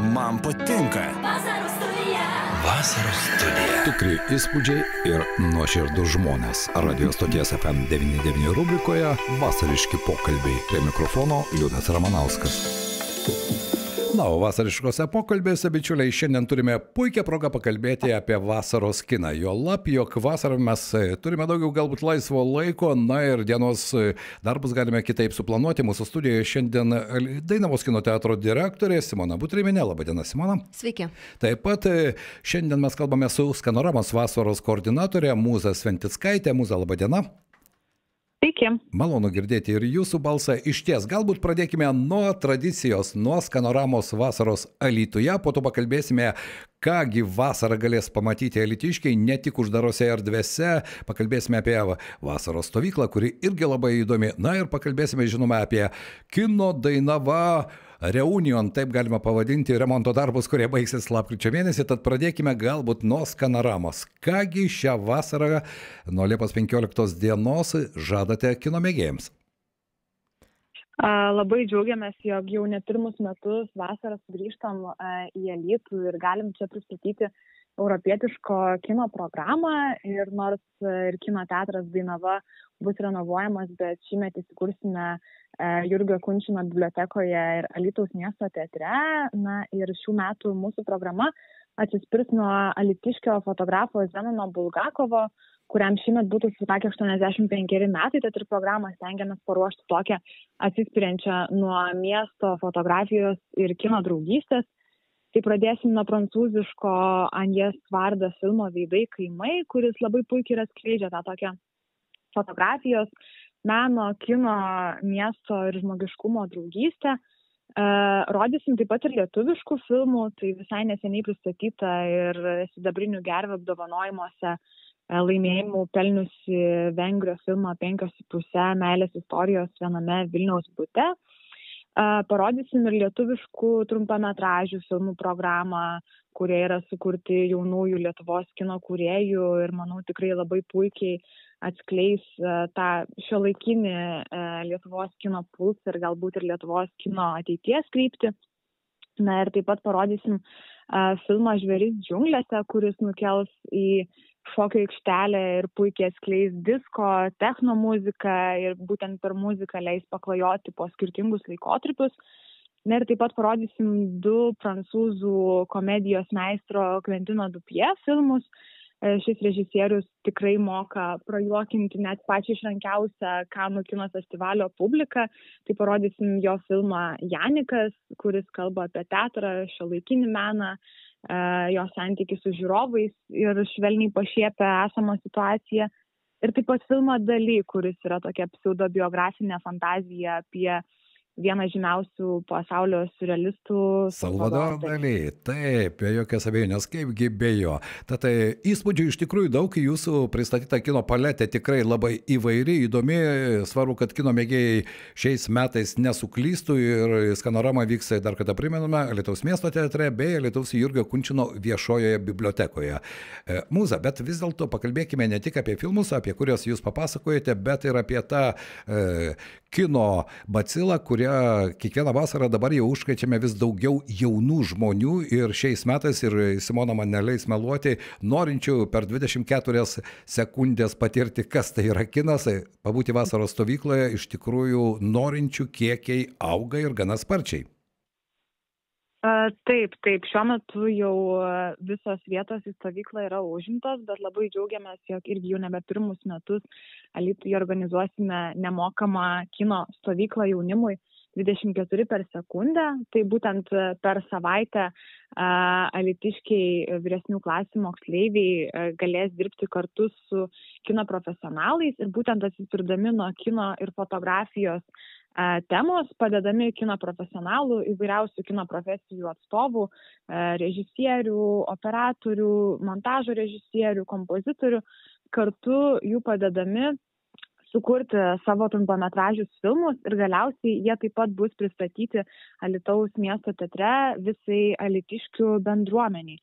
Man patinka. Vasaros studija. Tikri įspūdžiai ir nuoširdus žmonės. Radio stoties FM 99 rubrikoje vasariški pokalbiai. Prie mikrofono Liudas Ramanauskas. Na, o vasariškose pokalbėse, bičiuliai, šiandien turime puikią progą pakalbėti apie vasaros kiną. Jo lab, jog vasarą mes turime daugiau galbūt laisvo laiko, na ir dienos darbus galime kitaip suplanuoti. Mūsų studijoje šiandien Dainavos kino teatro direktorė Simona Butriminė. Labadiena, Simona. Sveiki. Taip pat šiandien mes kalbame su Skanoramos vasaros koordinatorė Mūza Sventickaitė. Mūza, labadiena. Sveiki. Malonu girdėti ir jūsų balsą. Išties, galbūt pradėkime nuo tradicijos, nuo Skanoramos vasaros Alytuje, po to pakalbėsime, kągi vasarą galės pamatyti alytiškiai, ne tik uždarose erdvėse, pakalbėsime apie vasaros stovyklą, kuri irgi labai įdomi, na ir pakalbėsime, žinoma, apie kino Dainava Reunion, taip galima pavadinti, remonto darbus, kurie baigsis lapkričio mėnesį, tad pradėkime galbūt nuo Skanoramos. Kągi šią vasarą nuo Liepos 15 dienos žadate kino mėgėjams? Labai džiaugiamės, jog jau ne pirmus metus vasarą sugrįžtam į Alytų ir galim čia pristatyti europietiško kino programą. Ir nors ir kino teatras Dainava bus renovuojamas, bet šįmet įsikursime Jurgio Kunčino bibliotekoje ir Alytaus miesto teatre. Na ir šių metų mūsų programa atsispirs nuo alytiškio fotografo Zenono Bulgakovo, kuriam šįmet būtų sukakę 85 metai, tad ir programą stengiamės paruošti tokią atsispiriančią nuo miesto fotografijos ir kino draugystės. Tai pradėsim nuo prancūziško Agnès Varda filmo Veidai kaimai, kuris labai puikiai ir atskleidžia tą tokią fotografijos, meno, kino, miesto ir žmogiškumo draugystę. Rodysim taip pat ir lietuviškų filmų, tai visai neseniai pristatyta ir sidabrinių gervių apdovanojimuose laimėjimų pelniusi Vengrijos filmą 5,5 meilės istorijos viename Vilniaus bute. Parodysim ir lietuviškų trumpametražių filmų programą, kurie yra sukurti jaunųjų Lietuvos kino kūrėjų ir, manau, tikrai labai puikiai atskleis tą šiuolaikinį Lietuvos kino pulsą ir galbūt ir Lietuvos kino ateities kryptį. Na ir taip pat parodysim filmą Žvėris džiunglėse, kuris nukels į šokio aikštelę ir puikiai atskleis disko, techno muziką ir būtent per muziką leis paklajoti po skirtingus laikotarpius. Na ir taip pat parodysim 2 prancūzų komedijos meistro Quentino Dupieux filmus. Šis režisierius tikrai moka prajuokinti net pačią išrankiausią Kanų kino festivalio publiką. Tai parodysim jo filmą Janikas, kuris kalba apie teatrą, šiuolaikinį meną, jo santykį su žiūrovais ir švelniai pašiepia esamą situaciją. Ir taip pat filmą Dali, kuris yra tokia pseudobiografinė fantazija apie vieną žymiausių pasaulio surrealistų Salvador Dali. Taip, be jokios abejonės, kaipgi be jo. Tad įspūdžių iš tikrųjų daug, jūsų pristatyta kino paletė tikrai labai įvairi, įdomi. Svarbu, kad kino mėgėjai šiais metais nesuklystų ir Skanorama vyks, dar kartą primename, Alytaus miesto teatre bei Alytaus Jurgio Kunčino viešojoje bibliotekoje. Mūza, bet vis dėlto pakalbėkime ne tik apie filmus, apie kuriuos jūs papasakojate, bet ir apie tą kino bacilą, kurią kiekvieną vasarą dabar jau užkrečiame vis daugiau jaunų žmonių ir šiais metais, ir Simona man neleis meluoti, norinčių per 24 sekundės patirti, kas tai yra kinas, pabūti vasaros stovykloje, iš tikrųjų norinčių kiekiai auga ir gana sparčiai. Taip, šiuo metu jau visos vietos į stovyklą yra užimtos, bet labai džiaugiamės, jog irgi jau nebe pirmus metus Alytuje organizuosime nemokamą kino stovyklą jaunimui 24 per sekundę. Tai būtent per savaitę alytiškiai vyresnių klasių moksleiviai galės dirbti kartu su kino profesionalais ir būtent atsispirdami nuo kino ir fotografijos temos, padedami kino profesionalų, įvairiausių kino profesijų atstovų, režisierių, operatorių, montažo režisierių, kompozitorių, kartu jų padedami sukurti savo trumpametražius filmus ir galiausiai jie taip pat bus pristatyti Alytaus miesto teatre visai alytiškių bendruomeniai.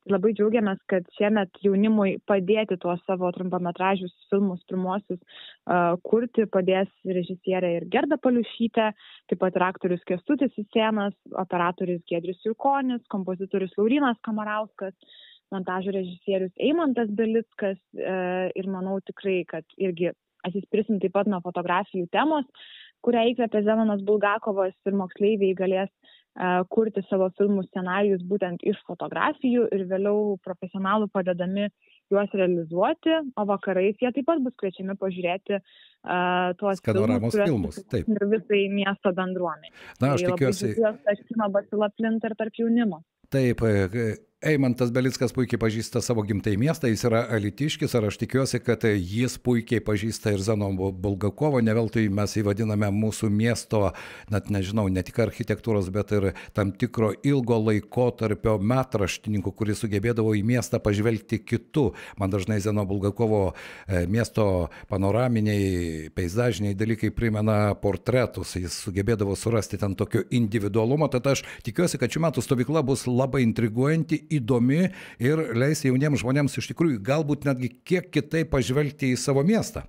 Labai džiaugiamės, kad šiemet jaunimui padėti tuos savo trumpametražius filmus pirmosius kurti padės režisierė ir Gerda Paliušytė, taip pat ir aktorius Kęstutis Cicėnas, operatorius Giedrius Jurkonis, kompozitorius Laurynas Kamarauskas, montažo režisierius Eimantas Belickas ir manau tikrai, kad irgi atsispirsim taip pat nuo fotografijų temos, kurią įkvėpė Zenonas Bulgakovas ir moksleiviai galės kurti savo filmų scenarijus būtent iš fotografijų ir vėliau profesionalų padedami juos realizuoti, o vakarais jie taip pat bus kviečiami pažiūrėti tuos filmus, taip. Ir visai miesto bendruomenė. Na, aš tikiuosi, kad kino bacila plinta ir tarp jaunimo. Taip, Eimantas Belickas puikiai pažįsta savo gimtąjį miestą, jis yra alytiškis ir aš tikiuosi, kad jis puikiai pažįsta ir Zenoną Bulgakovą, ne veltui mes jį vadiname mūsų miesto, net nežinau, ne tik architektūros, bet ir tam tikro ilgo laikotarpio metraštininku, kuris sugebėdavo į miestą pažvelgti kitu. Man dažnai Zenono Bulgakovo miesto panoraminiai, peizažiniai dalykai primena portretus, jis sugebėdavo surasti ten tokio individualumo, tad aš tikiuosi, kad šių metų stovykla bus labai intriguojanti, įdomi ir leis jauniems žmonėms iš tikrųjų galbūt netgi kiek kitaip pažvelgti į savo miestą.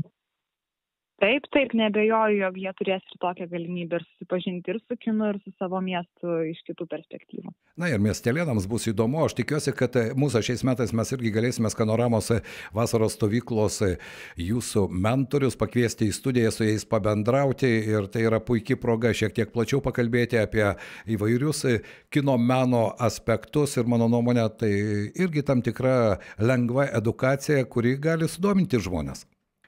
Taip, nebejoju, jog jie turės ir tokią galimybę ir susipažinti ir su kinu, ir su savo miestu iš kitų perspektyvų. Na ir miestelėnams bus įdomu, aš tikiuosi, kad mūsų šiais metais mes irgi galėsime Skanoramos vasaros stovyklos jūsų mentorius pakviesti į studiją, su jais pabendrauti ir tai yra puikia proga šiek tiek plačiau pakalbėti apie įvairius kino meno aspektus ir mano nuomonė tai irgi tam tikra lengva edukacija, kuri gali sudominti žmonės.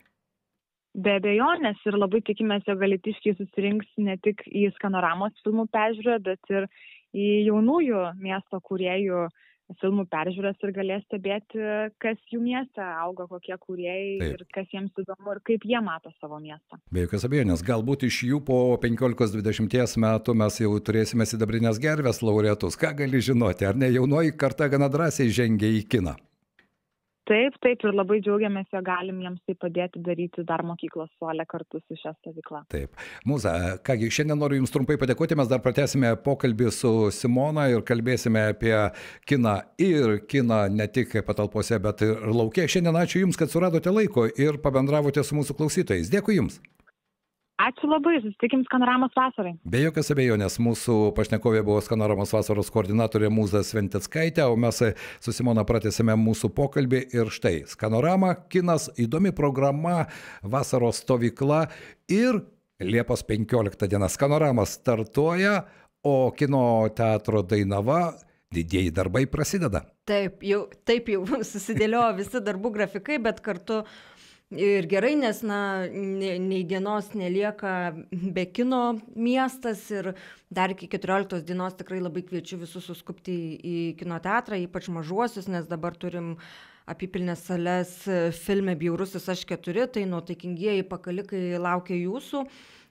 Be abejonės ir labai tikimės, jog alytiškiai susirinks ne tik į Skanoramos filmų peržiūrą, bet ir į jaunųjų miesto kūrėjų filmų peržiūras ir galės stebėti, kas jų mieste auga, kokie kūrėjai ir kas jiems įdomu ir kaip jie mato savo miestą. Be jokios abejonės, galbūt iš jų po 15-20 metų mes jau turėsime sidabrinės gervės laureatus. Ką gali žinoti, ar ne jaunoji karta gana drąsiai žengia į kiną? Taip, ir labai džiaugiamės, jog galim jiems tai padėti daryti dar mokyklos suole kartu su šią stovyklą. Taip. Mūza, kągi, šiandien noriu Jums trumpai padėkoti, mes dar pratęsime pokalbį su Simona ir kalbėsime apie kiną ir kiną ne tik patalpose, bet ir lauke. Šiandien ačiū Jums, kad suradote laiko ir pabendravote su mūsų klausytojais. Dėkui Jums. Ačiū labai, susitikim Skanoramos vasarai. Be jokios abejonės, mūsų pašnekovė buvo Skanoramos vasaros koordinatorė Mūza Sventickaitė, o mes su Simona pratęsime mūsų pokalbį ir štai Skanorama, kinas, įdomi programa, vasaros stovykla ir Liepos 15 diena Skanorama startuoja, o kino teatro Dainava didieji darbai prasideda. Taip jau susidėliojo visi darbų grafikai, bet kartu ir gerai, nes nei dienos nelieka be kino miestas ir dar iki 14 dienos tikrai labai kviečiu visus suskupti į kino teatrą, ypač mažuosius, nes dabar turim apipilnės sales filme Bjaurusis aš 4, tai nuotaikingieji pakalikai laukia jūsų.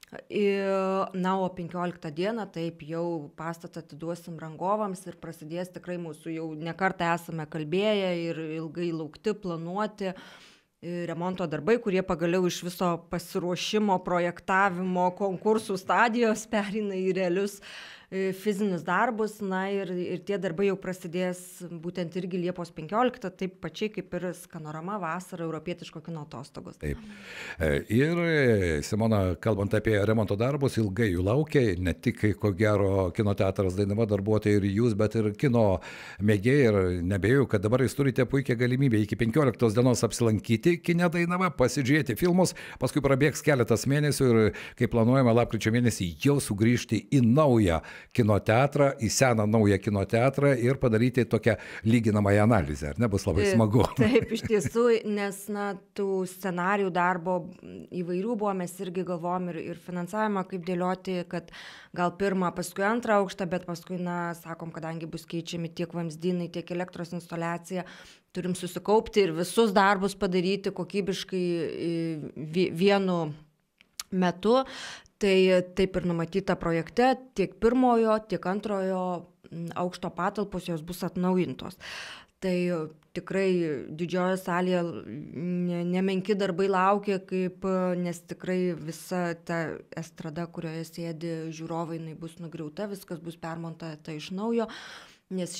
Na, o 15 dieną taip jau pastatą atiduosim rangovams ir prasidės tikrai mūsų jau nekartą esame kalbėję ir ilgai laukti, planuoti remonto darbai, kurie pagaliau iš viso pasiruošimo, projektavimo, konkursų stadijos pereina į realius fizinius darbus, na ir tie darbai jau prasidės būtent irgi Liepos 15, taip pačiai kaip ir Skanorama vasara, europietiško kino atostogos. Taip. Ir Simona, kalbant apie remonto darbus, ilgai jų laukia, ne tik ko gero kino teatras Dainava darbuotojai ir jūs, bet ir kino mėgėjai ir nebejau, kad dabar jūs turite puikią galimybę iki 15 dienos apsilankyti kine Dainava, pasižiūrėti filmus, paskui prabėgs keletas mėnesių ir kaip planuojama lapkričio mėnesį jau sugrįžti į naują kino teatrą, į seną naują kino teatrą ir padaryti tokią lyginamąją analizę, ar ne, bus labai smagu. Taip, iš tiesų, nes tų scenarijų darbo įvairių buvo, mes irgi galvom ir finansavimą kaip dėlioti, kad gal pirmą, paskui antrą aukštą, bet paskui, sakom, kadangi bus keičiami tiek vamzdynai, tiek elektros instaliacija, turim susikaupti ir visus darbus padaryti kokybiškai vienu metu. Tai taip ir numatyta projekte, tiek pirmojo, tiek antrojo aukšto patalpos jos bus atnaujintos. Tai tikrai didžiojo salėje nemenki darbai laukia, nes tikrai visa ta estrada, kurioje sėdi žiūrovai, jinai bus nugriauta, viskas bus permontuota iš naujo. nes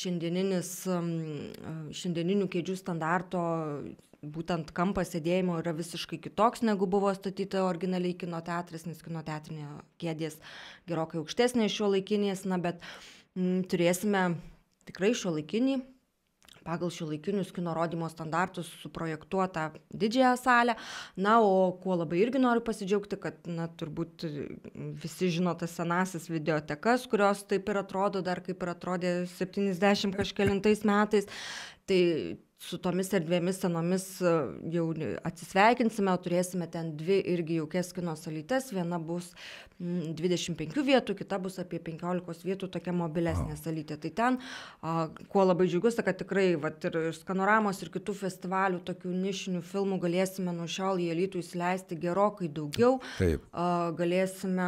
šiandieninių kėdžių standarto būtent kampas sėdėjimo yra visiškai kitoks, negu buvo statyta originaliai kino teatras, nes kino teatrinė kėdės gerokai aukštesnė šiuolaikinės, bet turėsime tikrai šiuolaikinį, pagal šiuolaikinius kino rodymo standartus suprojektuotą didžiąją salę. O kuo labai irgi noriu pasidžiaugti, kad turbūt visi žino tas senasis videotekas, kurios taip ir atrodo dar kaip ir atrodė 70 kažkelintais metais. Tai su tomis erdvėmis senomis jau atsisveikinsime, turėsime ten 2 irgi jaukias kino salytes, viena bus 25 vietų, kita bus apie 15 vietų, tokia mobilesnė salytė. Tai ten, kuo labai džiaugiuosi, kad tikrai ir Skanoramos ir kitų festivalių, tokių nišinių filmų galėsime nuo šiol į Alytų įsileisti gerokai daugiau. Taip. Galėsime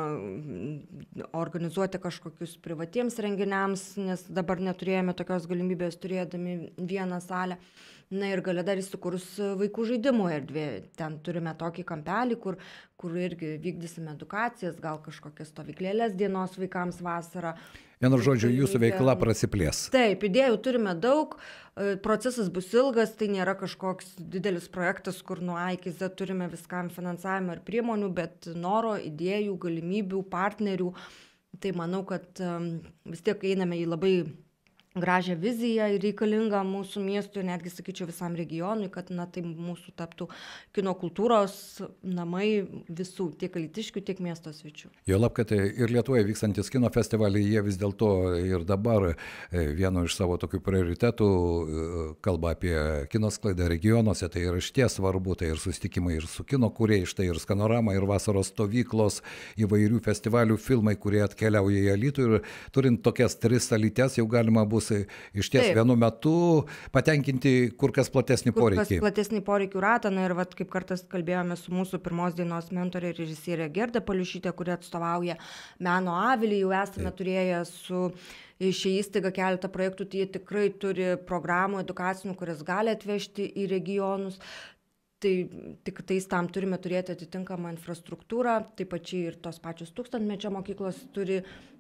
organizuoti kažkokius privatiems renginiams, nes dabar neturėjome tokios galimybės turėdami vieną salę. Ir gale dar įsikurs vaikų žaidimų erdvė. Ten turime tokį kampelį, kur irgi vykdysime edukacijas, gal kažkokias stovyklėlės dienos vaikams vasarą. Vienu žodžiu, jūsų veikla prasiplės. Taip, idėjų turime daug, procesas bus ilgas, tai nėra kažkoks didelis projektas, kur nuo A iki Z turime viskam finansavimą ir priemonių, bet noro, idėjų, galimybių, partnerių. Tai manau, kad vis tiek einame į labai gražią viziją ir reikalingą mūsų miestui, netgi sakyčiau visam regionui, kad tai mūsų taptų kino kultūros namai visų, tiek alytiškių, tiek miesto svečių. Juolab, kad ir Lietuvoje vykstantis kino festivaliai, jie vis dėlto ir dabar vienu iš savo tokių prioritetų kalba apie kino sklaidą regionuose, tai yra išties svarbu, tai ir susitikimai ir su kino kūrėjais, štai ir Skanorama, ir vasaros stovyklos, įvairių festivalių filmai, kurie atkeliauja į Alytų, ir turint tokias 3 salytes jau galima bus iš ties vienu metu patenkinti kur kas platesnį poreikį. Kur kas platesnį poreikių ratą. Ir kaip kartas kalbėjome su mūsų pirmos dienos mentorė režisierė Gerda Paliušytė, kuri atstovauja Meno avilį, jau esame turėję su šią įstaigą keletą projektų, tai jie tikrai turi programų edukacinių, kurias gali atvežti į regionus. Tai tik tais tam turime turėti atitinkamą infrastruktūrą, taip pačiai ir tos pačios tūkstantmečio mokyklos turi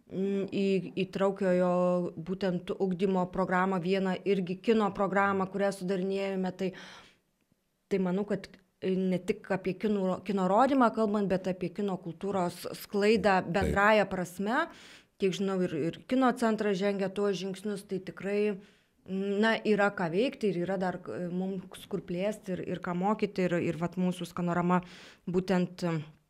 įtraukiojo būtent ugdymo programą, vieną irgi kino programą, kurią sudarinėjome. Tai manau, kad ne tik apie kino rodymą kalbant, bet apie kino kultūros sklaidą bendraja prasme. Kiek žinau, ir kino centras žengia tuos žingsnius, tai tikrai yra ką veikti ir yra dar mums kur plėsti ir ką mokyti. Ir mūsų Skanorama būtent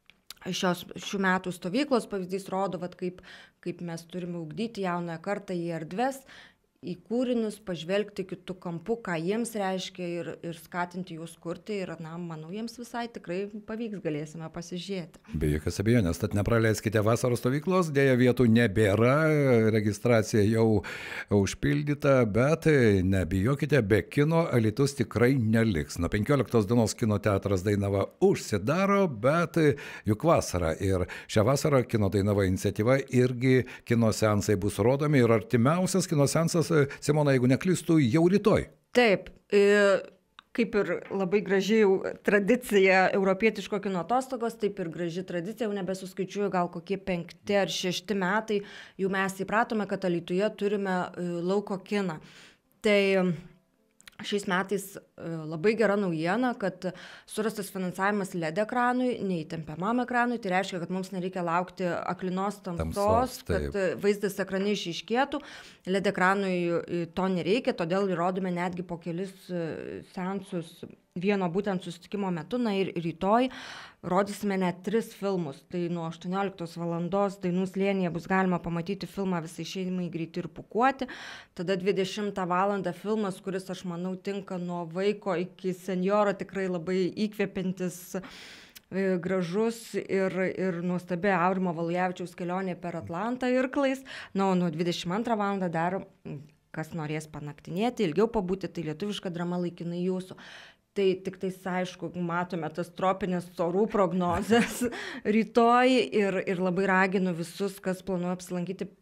šių metų stovyklos pavyzdys rodo, kaip mes turime ugdyti jaunąją kartą į erdves, į kūrinius, pažvelgti kitų kampų, ką jiems reiškia ir skatinti juos kurti. Ir, manau, jiems visai tikrai pavyks, galėsime pasižiūrėti. Be jokios abejonės, tad nepraleiskite vasaros stovyklos, dėja vietų nebėra, registracija jau užpildyta, bet nebijokite, be kino Alytus tikrai neliks. Nuo 15 dienos kino teatras Dainava užsidaro, bet juk vasara ir šią vasarą kino Dainava iniciatyva irgi kino seansai bus rodomi ir artimiausias kino seansas, Simona, jeigu neklystu, jau rytoj. Taip, kaip ir labai graži jau tradicija europietiško kino atostogos, taip ir graži tradicija, jau nebesuskaičiuoju, gal kokie 5 ar 6 metai, jau mes įpratome, kad Alytuje turime lauko kiną. Tai šiais metais labai gera naujiena, kad surastas finansavimas LED ekranui, neįtempiamam ekranui, tai reiškia, kad mums nereikia laukti aklinos tamsos, kad vaizdas ekrane išryškėtų. LED ekranui to nereikia, todėl įrodome netgi po kelis seansus vieno būtent susitikimo metu, ir rytoj rodysime net 3 filmus. Tai nuo 18 valandos Dainų slėnyje bus galima pamatyti filmą Visai šeimai greiti ir pūkuoti. Tada 20 valandą filmas, kuris, aš manau, tinka nuo vaiko iki senjoro, tikrai labai įkvepiantis, gražus ir nuostabi Aurimo Valujavičiaus kelionė per Atlantą irklais. Nuo 22 valandą dar, kas norės panaktinėti, ilgiau pabūti, tai lietuviška drama Laikinai jūsų. Tai tik tais, aišku, matome tas tropinės orų prognozes rytoj ir labai raginu visus, kas planuoja apsilankyti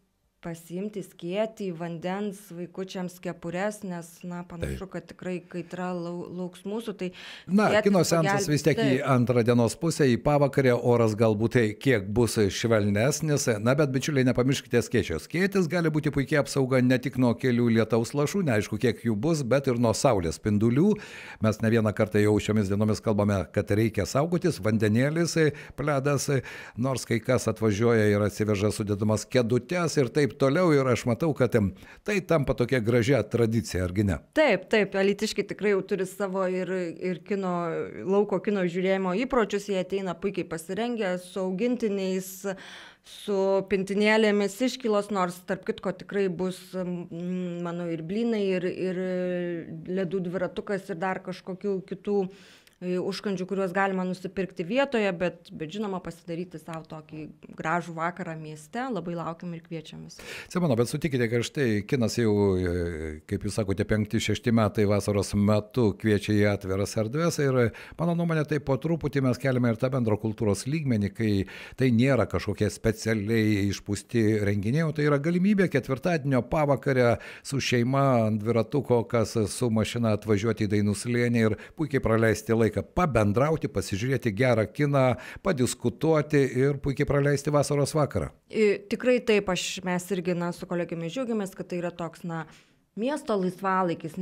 pasiimti skėtį, vandens, vaikučiams kepures, nes, na, panašu, kad tikrai kaitra lauks mūsų. Tai na, kino seansas vis tiek į antrą dienos pusę, į pavakarę, oras galbūt kiek bus švelnesnis. Na, bet bičiuliai, nepamirškite skėčio. Skėtis gali būti puikiai apsauga ne tik nuo kelių lietaus lašų, neaišku, kiek jų bus, bet ir nuo saulės spindulių. Mes ne vieną kartą jau šiomis dienomis kalbame, kad reikia saugotis, vandenėlis, pledas, nors kai kas atvažiuoja ir atsiveža sudėdamas kėdutes ir taip toliau, ir aš matau, kad tai tampa tokia gražia tradicija, argi ne? Taip, alytiškiai tikrai jau turi savo ir lauko kino žiūrėjimo įpročius, jie ateina puikiai pasirengę, su augintiniais, su pintinėlėmis iškylos, nors tarp kitko tikrai bus, manau, ir blynai, ir ledų dviratukas, ir dar kažkokių kitų užkandžių, kuriuos galima nusipirkti vietoje, bet žinoma, pasidaryti savo tokį gražų vakarą mieste. Labai laukiam ir kviečiamis. Simona, bet sutikite, kad štai kinas jau, kaip jūs sakote, 5-6 metai vasaros metu kviečia į atviras erdves ir mano nuomonė, tai po truputį mes keliame ir tą bendro kultūros lygmenį, kai tai nėra kažkokie specialiai išpūsti renginiai, o tai yra galimybė ketvirtadienio pavakarę su šeima ant dviratuko, kas su mašina atvažiuoti į Dainų slėnį ir puikiai praleisti laiką, pabendrauti, pasižiūrėti gerą kiną, padiskutuoti ir puikiai praleisti vasaros vakarą. Tikrai taip, mes irgi su kolegėmis džiaugiamės, kad tai yra toks, miesto laisvalaikis,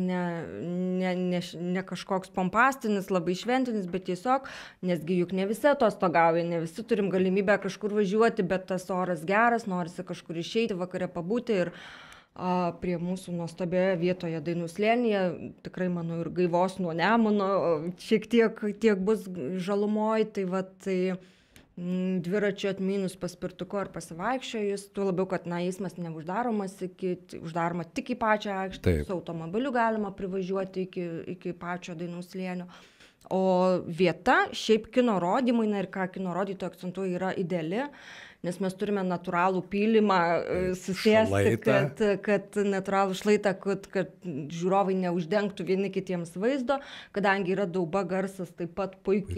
ne kažkoks pompastinis, labai šventinis, bet tiesiog, nesgi juk ne visi atostogauja, ne visi turim galimybę kažkur važiuoti, bet tas oras geras, norisi kažkur išeiti, vakare pabūti ir prie mūsų nuostabioje vietoje Dainų slėnyje, tikrai, manau, ir gaivos nuo Nemuno, šiek tiek bus žalumoj, tai dviračiu atmynus paspirtuku ar pasivaikščiojus, tuo labiau, kad eismas neuždaromas, uždaroma tik į pačią aikštę, su automobiliu galima privažiuoti iki pačio Dainų slėnio. O vieta, šiaip kino rodymai, ir ką kino rodytojai akcentuoja, yra ideali, nes mes turime natūralų pylimą susėsti, kad natūralų šlaitą, kad žiūrovai neuždengtų vieni kitiems vaizdo, kadangi yra dauba, garsas taip pat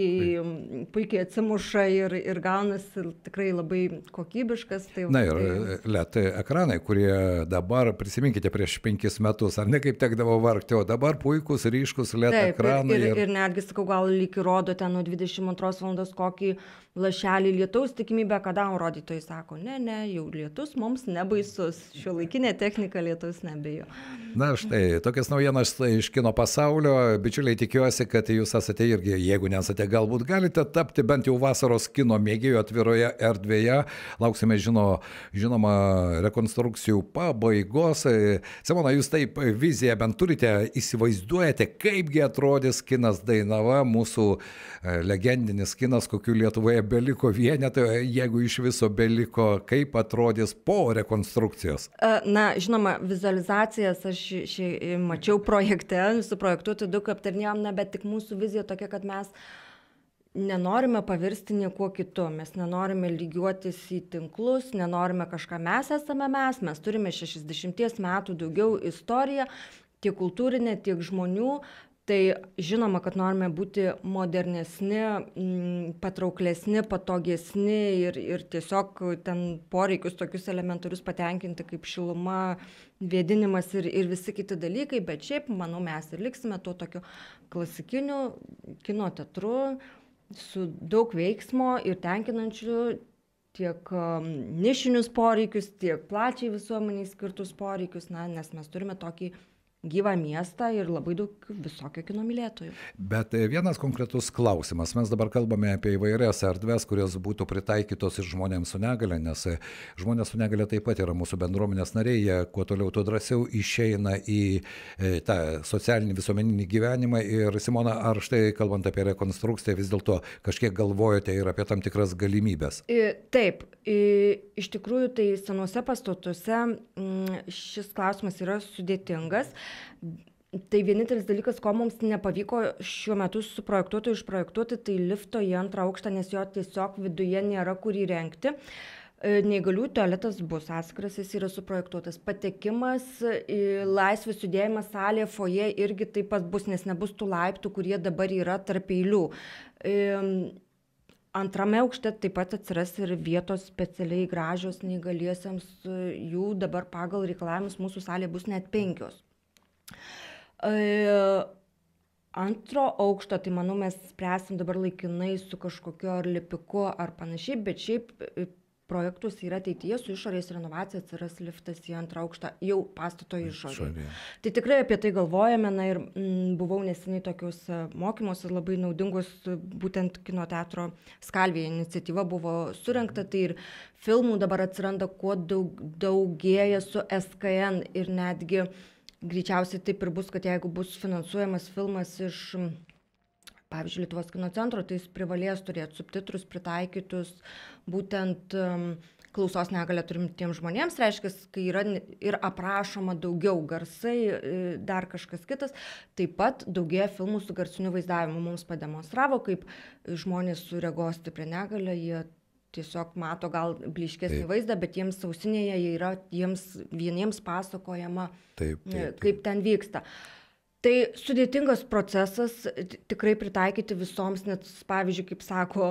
puikiai atsimuša ir gaunasi tikrai labai kokybiškas. Na ir LED ekranai, kurie dabar, prisiminkite, prieš 5 metus, ar ne kaip tekdavo vargti, o dabar puikus, ryškus LED ekranai. Ir netgi, sakau, gal lyg rodo ten nuo 22 valandos kokį lašelį lietaus tikimybę, kada rodytojai sako, ne, jau lietus mums nebaisus, šiuolaikinė technika lietaus nebijo. Na štai, tokias naujienas iš kino pasaulio, bičiuliai, tikiuosi, kad jūs esate irgi, jeigu nesate, galbūt galite tapti bent jau vasaros kino mėgėjų atviroje erdvėje, lauksime žinoma rekonstrukcijų pabaigos. Simona, jūs taip viziją bent turite, įsivaizduojate, kaipgi atrodys kinas Dainava, mūsų legendinis kinas, kokiu Lietuvoje beliko vienetai, jeigu iš viso beliko, kaip atrodys po rekonstrukcijos? Na, žinoma, vizualizacijas aš mačiau projekte, su projektuotu daug aptarnėjom, bet tik mūsų vizija tokia, kad mes nenorime pavirsti niekuo kitu, mes nenorime lygiuotis į tinklus, nenorime kažką, mes esame mes turime 60 metų daugiau istoriją, tiek kultūrinė, tiek žmonių. Tai žinoma, kad norime būti modernesni, patrauklesni, patogesni ir tiesiog ten poreikius tokius elementarius patenkinti kaip šiluma, vėdinimas ir visi kiti dalykai, bet šiaip, manau, mes ir liksime tuo tokiu klasikiniu kino teatru su daug veiksmo ir tenkinančių tiek nišinius poreikius, tiek plačiai visuomeniai skirtus poreikius, nes mes turime tokį gyvą miestą ir labai daug visokio kino mylėtojų. Bet vienas konkretus klausimas. Mes dabar kalbame apie įvairias erdves, kurios būtų pritaikytos ir žmonėms su negale, nes žmonės su negale taip pat yra mūsų bendruomenės nariai, jie kuo toliau, tuo drąsiau išeina į tą socialinį visuomeninį gyvenimą. Ir Simona, ar štai kalbant apie rekonstrukciją, vis dėlto kažkiek galvojate ir apie tam tikras galimybės? Taip, iš tikrųjų tai senuose pastatuose šis klausimas yra sudėtingas. Tai vienintelis dalykas, ko mums nepavyko šiuo metu išprojektuoti, tai lifto į antrą aukštą, nes jo tiesiog viduje nėra kur įrengti. Neįgalių tualetas bus atskiras, jis yra suprojektuotas. Patekimas, laisvas judėjimas salėje, foje irgi taip pat bus, nes nebus tų laiptų, kurie dabar yra tarp eilių. Antrame aukšte taip pat atsiras ir vietos specialiai gražios neįgaliesiems, jų dabar pagal reikalavimus mūsų salė bus net 5. Antro aukšto, tai manau, mes spręsim dabar laikinai su kažkokiu ar lipiku ar panašiai, bet šiaip projektus yra ateityje, su išorės renovacija atsiras liftas į antrą aukštą, jau pastato išorėje. Tai tikrai apie tai galvojame, na ir buvau neseniai tokius mokymus labai naudingus, būtent kino teatro Skalvėje iniciatyva buvo surengta, tai ir filmų dabar atsiranda kuo daugėja su SKN ir netgi greičiausiai taip ir bus, kad jeigu bus finansuojamas filmas iš pavyzdžiui, Lietuvos kino centro, tai jis privalės turėti subtitrus pritaikytus būtent klausos negalią turintiems žmonėms, reiškia, kai yra ir aprašoma daugiau garsai, dar kažkas kitas, taip pat daugėja filmų su garsiniu vaizdavimu. Mums pademonstravo, kaip žmonės su regos stipria negalia, jie tiesiog mato gal blyškesnį vaizdą, bet jiems ausinėje yra jiems vieniems pasakojama, kaip ten vyksta. Tai sudėtingas procesas, tikrai pritaikyti visoms, net pavyzdžiui, kaip sako,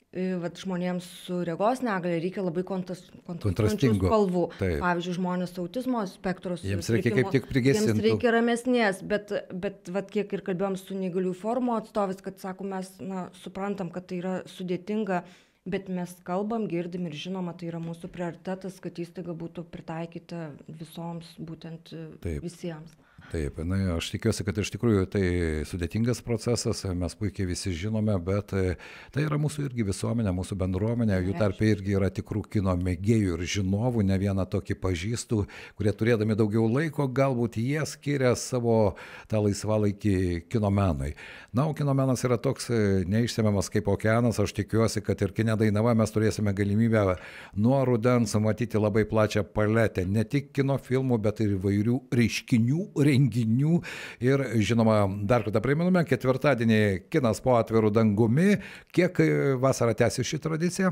žmonėms su regos negalia reikia labai kontrastuojančių spalvų. Pavyzdžiui, žmonės su autizmo spektro jiems reikia kaip tik prigesintų. Jiems reikia ramesnės, bet kiek ir kalbėjom su neįgaliųjų forumo atstovais, kad sako, mes suprantam, kad tai yra sudėtinga, bet mes kalbam, girdim ir žinoma, tai yra mūsų prioritetas, kad įstaiga būtų pritaikyta visoms, būtent visiems. Taip, aš tikiuosi, kad iš tikrųjų tai sudėtingas procesas, mes puikiai visi žinome, bet tai yra mūsų irgi visuomenė, mūsų bendruomenė, jų tarpe irgi yra tikrų kino mėgėjų ir žinovų, ne vieną tokį pažįstų, kurie turėdami daugiau laiko, galbūt jie skiria savo tą laisvalaikį kino menui. Na, o kino menas yra toks neišsemiamas kaip okeanas, aš tikiuosi, kad ir Kine Dainava mes turėsime galimybę nuo rudens matyti labai plačią paletę, ne tik kino filmų, bet ir įvairių reiškinių, renginių ir žinoma, dar kartą priminame, ketvirtadienį kinas po atviru dangumi. Kiek vasarą tęsi ši tradicija?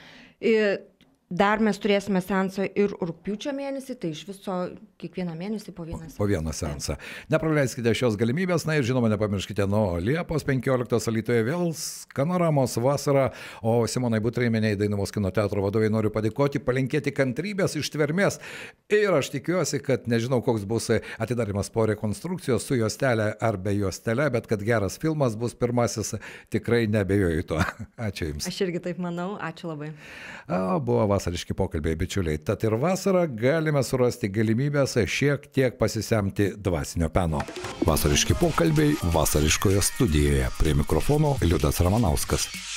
Dar mes turėsime seansą ir rugpjūčio mėnesį, tai iš viso kiekvieną mėnesį po vieną seansą. Po vieną seansą. Nepraleiskite šios galimybės, na ir žinoma, nepamirškite, nuo Liepos 15 Alytuje vėl Skanoramos vasara, o Simonai Butrėmienei, Dainavos kino teatro vadovai, noriu padėkoti, palinkėti kantrybės, ištvermės ir aš tikiuosi, kad nežinau, koks bus atidarimas po rekonstrukcijos su juostelė ar be juostelė, bet kad geras filmas bus pirmasis, tikrai nebejoju tuo. Ačiū Jums. Aš irgi taip manau, ačiū labai. Buvo vasariški pokalbiai, bičiuliai. Tad ir vasarą galime surasti galimybės šiek tiek pasisemti dvasinio peno. Vasariški pokalbiai vasariškoje studijoje. Prie mikrofono Liudas Ramanauskas.